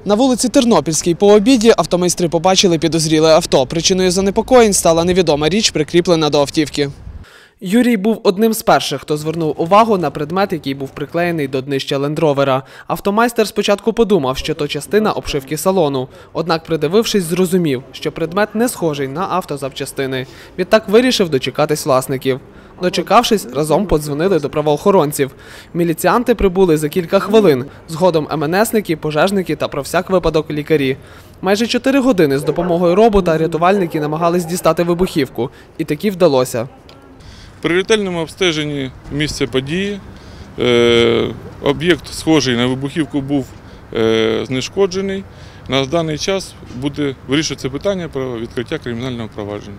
На вулиці Тернопільській по обіді автомайстри побачили підозріле авто. Причиною занепокоєнь стала невідома річ, прикріплена до автівки. Юрій був одним з перших, хто звернув увагу на предмет, який був приклеєний до днища лендровера. Автомайстер спочатку подумав, що то частина обшивки салону. Однак, придивившись, зрозумів, що предмет не схожий на автозапчастини. Відтак вирішив дочекатись власників. Дочекавшись, разом подзвонили до правоохоронців. Міліціянти прибули за кілька хвилин. Згодом МНСники, пожежники та про всяк випадок лікарі. Майже 4 години з допомогою робота рятувальники намагались дістати вибухівку. І таки вдалося. При ретельному обстеженні місця події об'єкт, схожий на вибухівку, був знешкоджений. На даний час буде вирішуватися питання про відкриття кримінального провадження.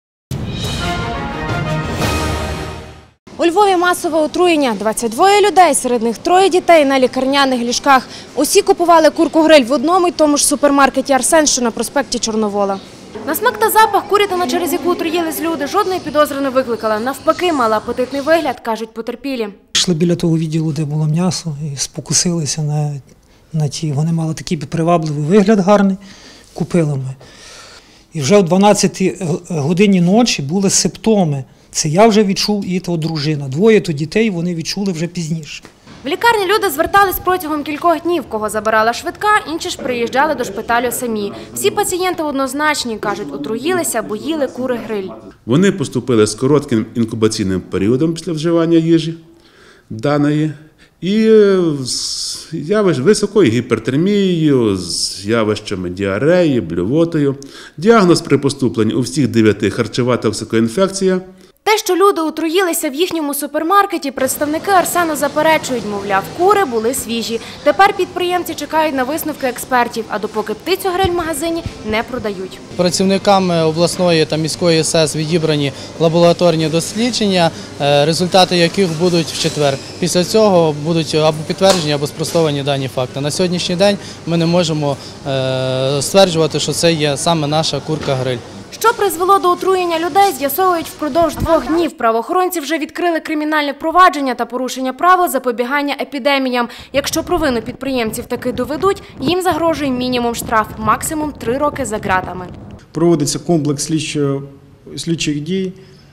У Львові масове отруєння. 22 людей, серед них 3 дітей на лікарняних ліжках. Усі купували курку-гриль в одному й тому ж супермаркеті «Арсен», що на проспекті Чорновола. На смак та запах курятина, через яку отруїлись люди, жодної підозри не викликала. Навпаки, мала апетитний вигляд, кажуть потерпілі. Йшли біля того відділу, де було м'ясо, і спокусилися на ті. Вони мали такий привабливий вигляд гарний, купили ми. І вже о 12 годині ночі були симптоми. Це я вже відчув і то дружина. 2 то дітей вони відчули вже пізніше. В лікарні люди звертались протягом кількох днів. Кого забирала швидка, інші ж приїжджали до шпиталю самі. Всі пацієнти однозначні, кажуть, отруїлися, бо їли кури-гриль. Вони поступили з коротким інкубаційним періодом після вживання їжі даної і з високою гіпертермією, з явищами діареї, блювотою. Діагноз при поступленні у всіх 9 – харчова токсикоінфекція. Те, що люди отруїлися в їхньому супермаркеті, представники «Арсену» заперечують, мовляв, кури були свіжі. Тепер підприємці чекають на висновки експертів, а допоки птицю-гриль в магазині не продають. Працівниками обласної та міської СЕС відібрані лабораторні дослідження, результати яких будуть в четвер. Після цього будуть або підтверджені, або спростовані дані факти. На сьогоднішній день ми не можемо стверджувати, що це є саме наша курка-гриль. Що призвело до отруєння людей, з'ясовують впродовж 2 днів. Правоохоронці вже відкрили кримінальне провадження та порушення правил запобігання епідеміям. Якщо провину підприємців таки доведуть, їм загрожує мінімум штраф, максимум 3 роки за ґратами. Проводиться комплекс слідчих дій.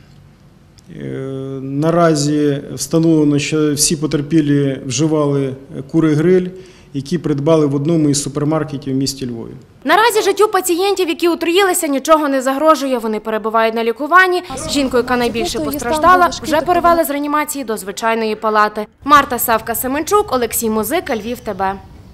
Наразі встановлено, що всі потерпілі вживали кури-гриль, які придбали в одному із супермаркетів в місті Львові. Наразі життю пацієнтів, які отруїлися, нічого не загрожує. Вони перебувають на лікуванні. Жінку, яка найбільше постраждала, вже перевели з реанімації до звичайної палати. Марта Савка-Семенчук, Олексій Музика, Львів ТБ.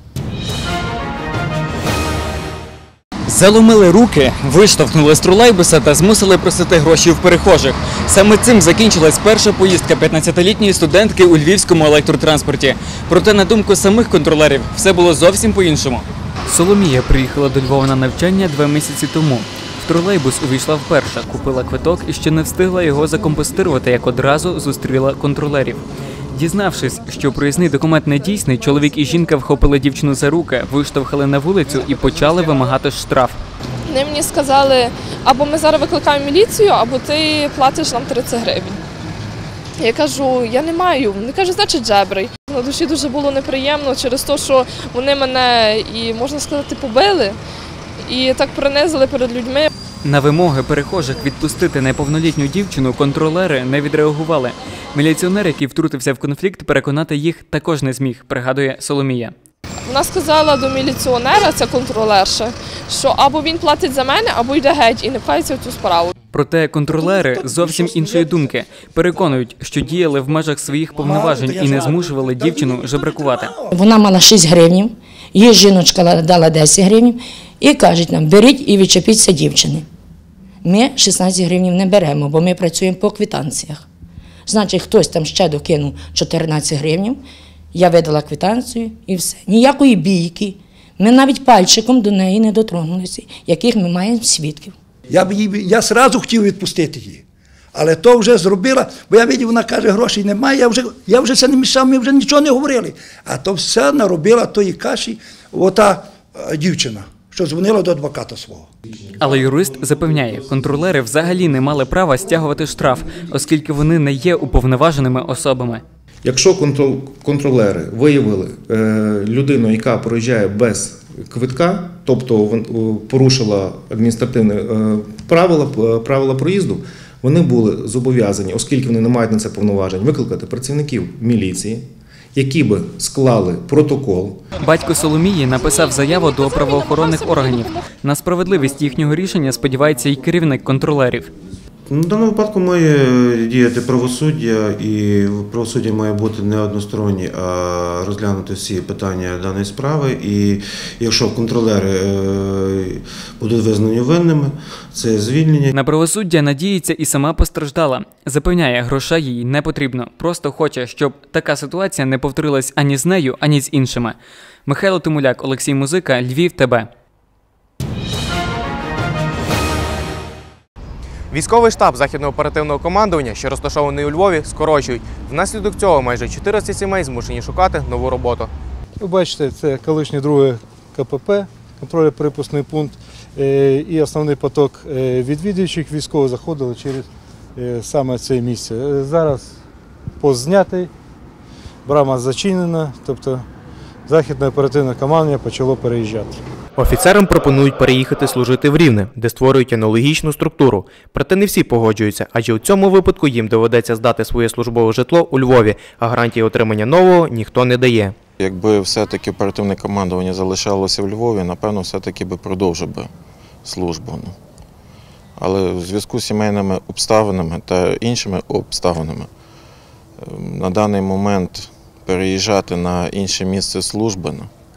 Заломили руки, виштовхнули з тролейбуса та змусили просити гроші в перехожих. Саме цим закінчилась перша поїздка 15-літньої студентки у львівському електротранспорті. Проте, на думку самих контролерів, все було зовсім по-іншому. Соломія приїхала до Львова на навчання 2 місяці тому. В тролейбус увійшла вперше, купила квиток і ще не встигла його закомпостирувати, як одразу зустріла контролерів. Дізнавшись, що проїзний документ не дійсний, чоловік і жінка вхопили дівчину за руки, виштовхали на вулицю і почали вимагати штраф. Вони мені сказали, або ми зараз викликаємо міліцію, або ти платиш нам 30 гривень. Я кажу, я не маю. Вони кажуть, значить жебрий. На душі дуже було неприємно через те, що вони мене, і можна сказати, побили, і так принизили перед людьми. На вимоги перехожих відпустити неповнолітню дівчину контролери не відреагували. Міліціонер, який втрутився в конфлікт, переконати їх також не зміг, пригадує Соломія. Вона сказала до міліціонера, ця контролерша, що або він платить за мене, або йде геть і не пхається в цю справу. Проте контролери зовсім іншої думки. Переконують, що діяли в межах своїх повноважень і не змушували дівчину жебракувати. Вона мала 6 гривень, їй жіночка дала 10 гривень і кажуть нам, беріть і відчепіться дівчини. Ми 16 гривень не беремо, бо ми працюємо по квитанціях. Значить, хтось там ще докинув 14 гривень, я видала квитанцію і все. Ніякої бійки. Ми навіть пальчиком до неї не дотронулися, яких ми маємо свідків. Я одразу хотів відпустити її, але то вже зробила, бо я бачив, вона каже, грошей немає, я вже це не мішав, ми вже нічого не говорили. А то все наробила тої каші ота дівчина, що дзвонила до адвоката свого. Але юрист запевняє, контролери взагалі не мали права стягувати штраф, оскільки вони не є уповноваженими особами. Якщо контролери виявили людину, яка проїжджає без квитка, тобто порушила адміністративне правила проїзду, вони були зобов'язані, оскільки вони не мають на це повноважень, викликати працівників міліції, які би склали протокол. Батько Соломії написав заяву до правоохоронних органів. На справедливість їхнього рішення сподівається і керівник контролерів. В даному випадку має діяти правосуддя, і правосуддя має бути не одностороннє, а розглянути всі питання даної справи. І якщо контролери будуть визнані винними, це звільнення. На правосуддя надіється і сама постраждала. Запевняє, грошей їй не потрібно. Просто хоче, щоб така ситуація не повторилась ані з нею, ані з іншими. Михайло Тимуляк, Олексій Музика, Львів, ТБ. Військовий штаб Західного оперативного командування, що розташований у Львові, скорочують. Внаслідок цього майже 400 сімей змушені шукати нову роботу. Ви бачите, це колишнє друге КПП, контрольно-перепускний пункт, і основний поток відвідувачів військових заходили через саме це місце. Зараз пост знятий, брама зачинена, тобто Західне оперативне командування почало переїжджати. Офіцерам пропонують переїхати служити в Рівне, де створюють аналогічну структуру. Проте не всі погоджуються, адже у цьому випадку їм доведеться здати своє службове житло у Львові, а гарантії отримання нового ніхто не дає. Якби все-таки оперативне командування залишалося в Львові, напевно, все-таки би продовжив би службу. Але в зв'язку з сімейними обставинами та іншими обставинами на даний момент переїжджати на інше місце служби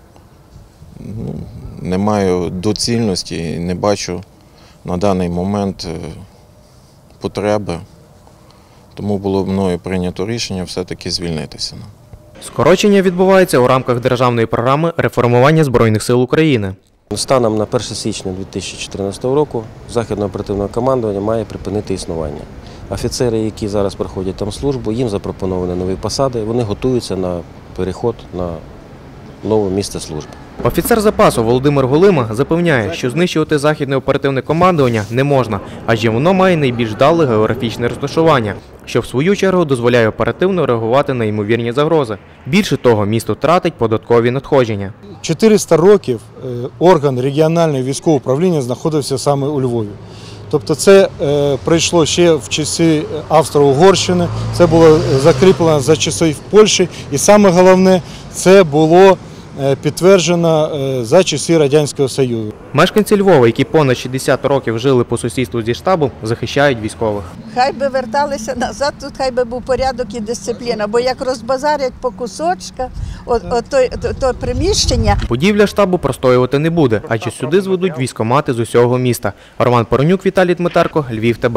не маю доцільності і не бачу на даний момент потреби. Тому було мною прийнято рішення все-таки звільнитися. Скорочення відбувається у рамках державної програми реформування Збройних сил України. Станом на 1 січня 2014 року Західне оперативне командування має припинити існування. Офіцери, які зараз проходять там службу, їм запропоновані нові посади, вони готуються на переход на нове місце служби. Офіцер запасу Володимир Голима запевняє, що знищувати Західне оперативне командування не можна, адже воно має найбільш вдале географічне розташування, що в свою чергу дозволяє оперативно реагувати на ймовірні загрози. Більше того, місто тратить податкові надходження. 400 років орган регіонального військового управління знаходився саме у Львові. Тобто це прийшло ще в часи Австро-Угорщини, це було закріплено за часів Польщі і саме головне, це було підтверджено за часи Радянського Союзу. Мешканці Львова, які понад 60 років жили по сусідству зі штабом, захищають військових. Хай би верталися назад, тут хай би був порядок і дисципліна, бо як розбазарять по кусочках, то приміщення. Будівля штабу простоювати не буде, адже сюди зведуть військкомати з усього міста. Роман Поронюк, Віталій Дмитерко, Львів, ТБ.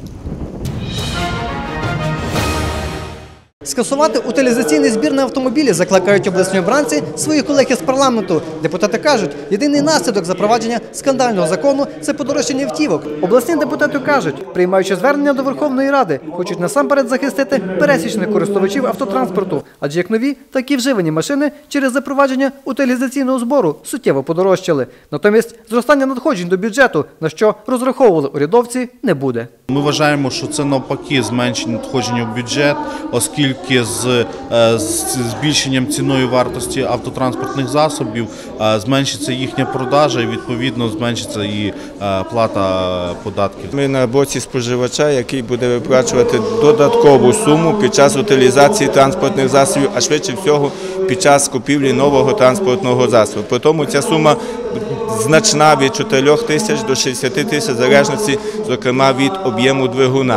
Скасувати утилізаційний збір на автомобілі закликають обласні обранці своїх колег із парламенту. Депутати кажуть, єдиний наслідок запровадження скандального закону – це подорожчання автівок. Обласні депутати кажуть, приймаючи звернення до Верховної Ради, хочуть насамперед захистити пересічних користувачів автотранспорту. Адже як нові, так і вживані машини через запровадження утилізаційного збору суттєво подорожчали. Натомість зростання надходжень до бюджету, на що розраховували урядовці, не буде. Ми вважаємо, що це навпаки зменшення надходження в бюджет, оскільки з збільшенням ціної вартості автотранспортних засобів зменшиться їхня продажа і відповідно зменшиться і плата податків. Ми на боці споживача, який буде виплачувати додаткову суму під час утилізації транспортних засобів, а швидше всього під час купівлі нового транспортного засобу. При тому ця сума значна від 4 тисяч до 60 тисяч, в залежності, зокрема, від об'єму двигуна.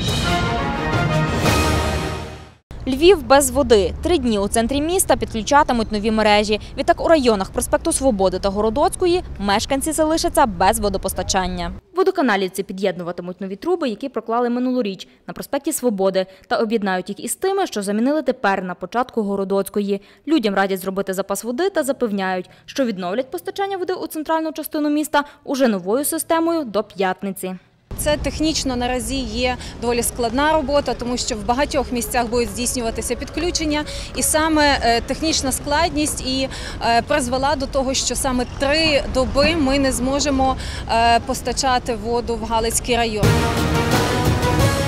Львів без води. 3 дні у центрі міста підключатимуть нові мережі. Відтак у районах проспекту Свободи та Городоцької мешканці залишаться без водопостачання. Водоканалівці під'єднуватимуть нові труби, які проклали минулоріч на проспекті Свободи, та об'єднають їх із тими, що замінили тепер на початку Городоцької. Людям радять зробити запас води та запевняють, що відновлять постачання води у центральну частину міста уже новою системою до п'ятниці. Це технічно наразі є доволі складна робота, тому що в багатьох місцях будуть здійснюватися підключення. І саме технічна складність і призвела до того, що саме 3 доби ми не зможемо постачати воду в Галицький район.